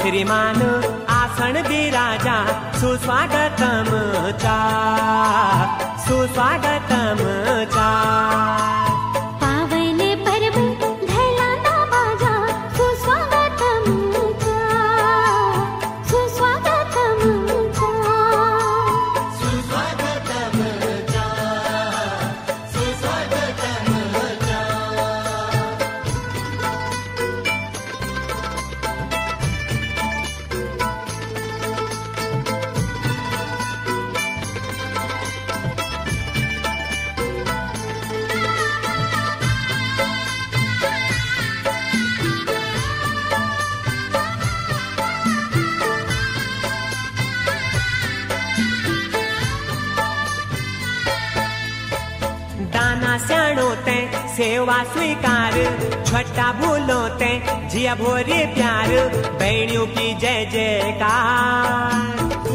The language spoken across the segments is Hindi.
श्रीमान आसन बिराजा सुस्वागतम चा सुस्वागतम चा। पावन पर्व धैलाना बाजा सुस्वागतम चा सुस्वागतम चा सुस्वागतम चा सुस्वागतम चा। दाना स्याणो ते सेवा स्वीकार छठा भूलो ते जिया भोरे प्यार बहनियों की जय जयकार।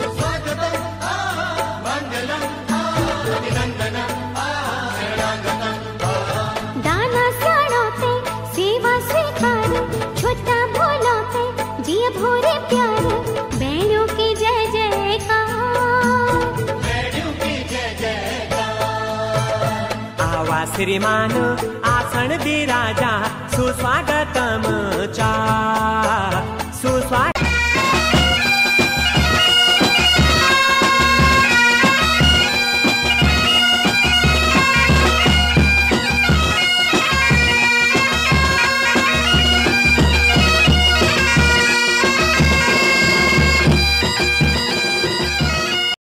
दाना स्याणो ते सेवा स्वीकार छोटा भोलो ते जिया भोरे प्यार बहनों की जय जयकार बहनियों की जय जयकार। आवा श्रीमान आसन बिराजा सुस्वागतम चा सुस्वागतम।